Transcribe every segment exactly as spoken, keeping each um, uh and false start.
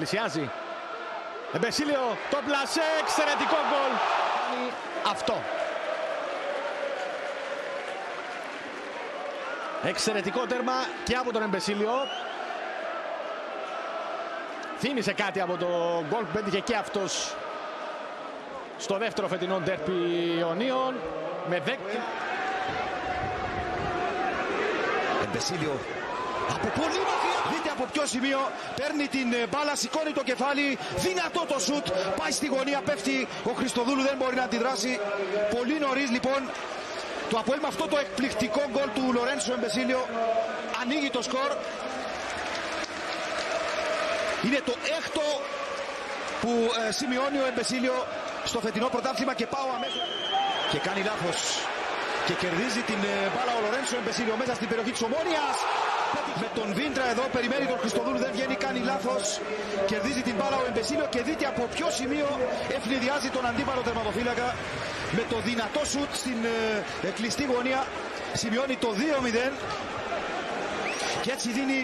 πλησιάζει. Εμπεσίλιο, το πλασέ, εξαιρετικό γκολ. Αυτό. Εξαιρετικό τέρμα και από τον Εμπεσίλιο. Θύμισε κάτι από το γκολ που πέτυχε και αυτός στο δεύτερο φετινό ντέρπι Ιωνίων. Με δέκα. Εμπεσίλιο από πολύ μακριά. Δείτε από ποιο σημείο παίρνει την μπάλα, σηκώνει το κεφάλι. Δυνατό το σουτ. Πάει στη γωνία, πέφτει. Ο Χριστοδούλου δεν μπορεί να αντιδράσει. Πολύ νωρίς λοιπόν. Το ΑΠΟΕΛ με αυτό το εκπληκτικό γκολ του Λορέντσο Εμπεσίλιο ανοίγει το σκορ. Είναι το έκτο που ε, σημειώνει ο Εμπεσίλιο στο φετινό πρωτάθλημα και πάω αμέσως. Και κάνει λάθος. Και κερδίζει την ε, μπάλα ο Λορέντσο Εμπεσίλιο μέσα στην περιοχή της Ομόνοιας. Με τον Βίντρα εδώ περιμένει τον Χριστοδούλου, δεν βγαίνει, κάνει λάθος. Κερδίζει την μπάλα ο Εμπεσίλιο και δείτε από ποιο σημείο ευνηδιάζει τον αντίπαλο τερματοφύλακα. Με το δυνατό σουτ στην ε, κλειστή γωνία σημειώνει το δύο μηδέν. Και έτσι δίνει...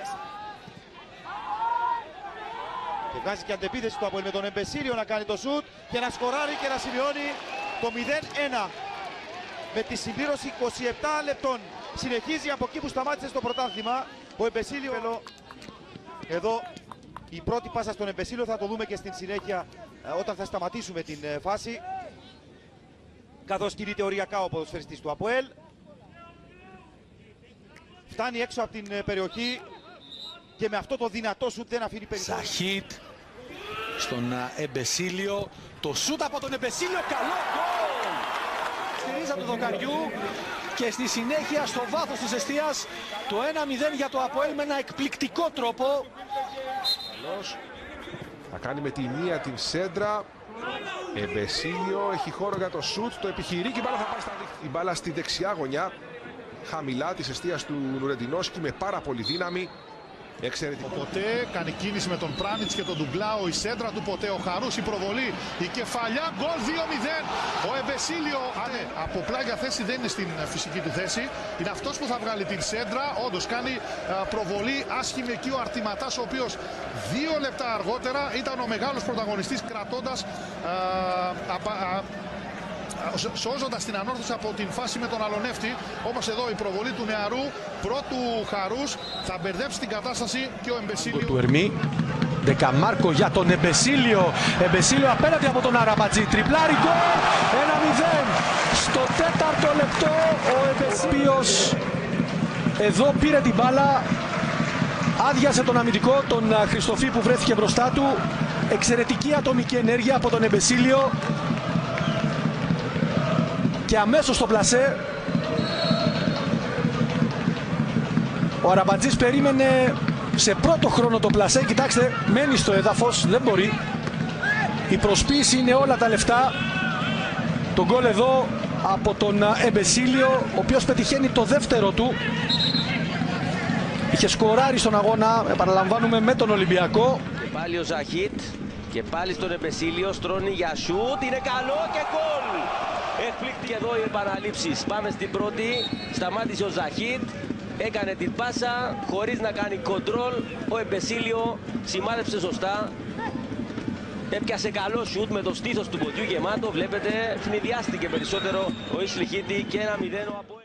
Και βγάζει και αντεπίθεση του ΑΠΟΕΛ με τον Εμπεσίλιο να κάνει το σουτ και να σκοράρει και να σημειώνει το μηδέν ένα. Με τη συμπλήρωση είκοσι επτά λεπτών. Συνεχίζει από εκεί που σταμάτησε στο πρωτάθλημα ο Εμπεσίλιο. Εδώ η πρώτη πάσα στον Εμπεσίλιο θα το δούμε και στην συνέχεια όταν θα σταματήσουμε την φάση. Καθώς κινείται οριακά ο ποδοσφαιριστής του ΑΠΟΕΛ. Φτάνει έξω από την περιοχή και με αυτό το δυνατό σουτ δεν αφήνει περιθώριο. Ζαχίτ στον Εμπεσίλιο. Το σουτ από τον Εμπεσίλιο, καλό γκολ! Στη ρίζα του δοκαριού και στη συνέχεια στο βάθος της εστίας το ένα μηδέν για το ΑΠΟΕΛ με ένα εκπληκτικό τρόπο. Καλώς. Θα κάνει με τη μία την σέντρα. Εμπεσίλιο έχει χώρο για το σουτ, το επιχειρεί και η μπάλα θα πάει στα δίχτυα. Η μπάλα στη δεξιά γωνιά, χαμηλά της εστίας του Νουρεντινόσκι με πάρα πολύ δύναμη. Εξαιρετικό. Ποτέ κάνει κίνηση με τον Πράνιτς και τον Ντουγκλάο, η σέντρα του ποτέ, ο Χαρούς, η προβολή, η κεφαλιά, γκολ δύο μηδέν. Ο Εμπεσίλιο ναι, από πλάγια θέση δεν είναι στην φυσική του θέση. Είναι αυτός που θα βγάλει την σέντρα. Όντως κάνει α, προβολή άσχημη εκεί ο Αρτηματάς, ο οποίος δύο λεπτά αργότερα ήταν ο μεγάλος πρωταγωνιστής κρατώντας α, α, α, σώζοντας την ανόρθωση από την φάση με τον Αλονεύτη. Όμως εδώ η προβολή του νεαρού πρώτου Χαρούς θα μπερδέψει την κατάσταση και ο Εμπεσίλιο. Του Ερμή, Δεκαμάρκο για τον Εμπεσίλιο. Εμπεσίλιο απέναντι από τον Αραμπατζή. Τριπλάρι γκολ, ένα μηδέν. Στο τέταρτο λεπτό ο Εμπεσίλιος εδώ πήρε την μπάλα. Άδειασε τον αμυντικό, τον Χριστοφή που βρέθηκε μπροστά του. Εξαιρετική ατομική ενέργεια από τον Εμπεσίλιο. Και αμέσως στο πλασέ ο Αραμπατζής περίμενε σε πρώτο χρόνο το πλασέ. Κοιτάξτε, μένει στο έδαφος, δεν μπορεί. Η προσποίηση είναι όλα τα λεφτά. Το γκολ εδώ από τον Εμπεσίλιο, ο οποίος πετυχαίνει το δεύτερο του. Είχε σκοράρει στον αγώνα, επαναλαμβάνουμε, με τον Ολυμπιακό. Και πάλι ο Ζαχίτ και πάλι στον Εμπεσίλιο, στρώνει για σούτ, είναι καλό και γκολ! Εκπληκτική εδώ οι επαναλήψεις. Πάμε στην πρώτη. Σταμάτησε ο Ζαχίτ. Έκανε την πάσα χωρίς να κάνει κοντρόλ. Ο Εμπεσίλιο σημάδεψε σωστά. Έπιασε καλό σουτ με το στήθος του ποδιού γεμάτο. Βλέπετε, φνηδιάστηκε περισσότερο ο Ισλιχίτη και ένα μηδέν.